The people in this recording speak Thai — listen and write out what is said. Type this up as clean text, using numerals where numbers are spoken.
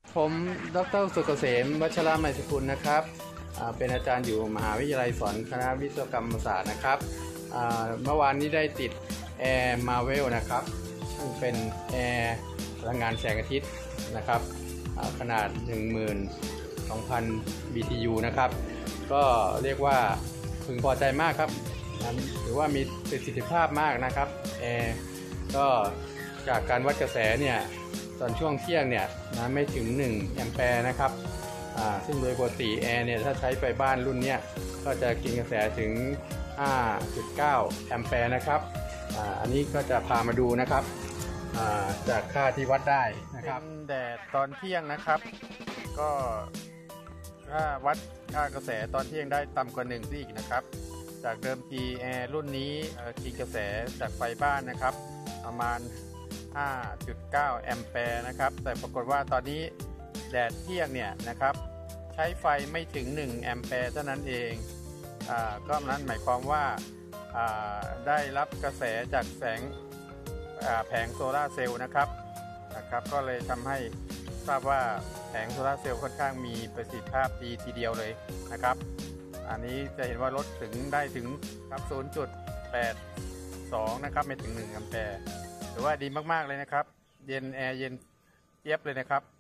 ผมดร.สุกเกษมวัชระไมศกุลนะครับเป็นอาจารย์อยู่มหาวิทยาลัยสอนคณะวิศวกรรมศาสตร์นะครับเมื่อวานนี้ได้ติดแอร์มาเวลนะครับซึ่งเป็นแอร์พลังงานแสงอาทิตย์นะครับขนาด 12,000 BTU นะครับก็เรียกว่าพึงพอใจมากครับถือว่ามีประสิทธิภาพมากนะครับแอร์ก็จากการวัดกระแสเนี่ยตอนช่วงเที่ยงเนี่ยไม่ถึง1แอมแปร์นะครับซึ่งโดยปกติแอร์เนี่ยถ้าใช้ไฟบ้านรุ่นเนี้ยก็จะกินกระแสถึง 5.9 แอมแปร์นะครับอันนี้ก็จะพามาดูนะครับจากค่าที่วัดได้นะครับแดดตอนเที่ยงนะครับก็ถ้าวัดค่ากระแสตอนเที่ยงได้ต่ำกว่า1อีกนะครับจากเดิมทีแอร์รุ่นนี้กินกระแสจากไฟบ้านนะครับประมาณ 5.9 แอมแปร์นะครับแต่ปรากฏว่าตอนนี้แดดเที่ยงเนี่ยนะครับใช้ไฟไม่ถึง1แอมแปร์เท่านั้นเองก็นั้นหมายความว่าได้รับกระแสจากแสงแผงโซลาร์เซลล์นะครับก็เลยทำให้ทราบว่าแผงโซลาร์เซลล์ค่อนข้างมีประสิทธิภาพดีทีเดียวเลยนะครับอันนี้จะเห็นว่าลดถึงได้ถึงครับ 0.82 นะครับไม่ถึง1แอมแปร์ถือว่าดีมากๆเลยนะครับเย็นแอร์เย็นเจี๊ยบเลยนะครับ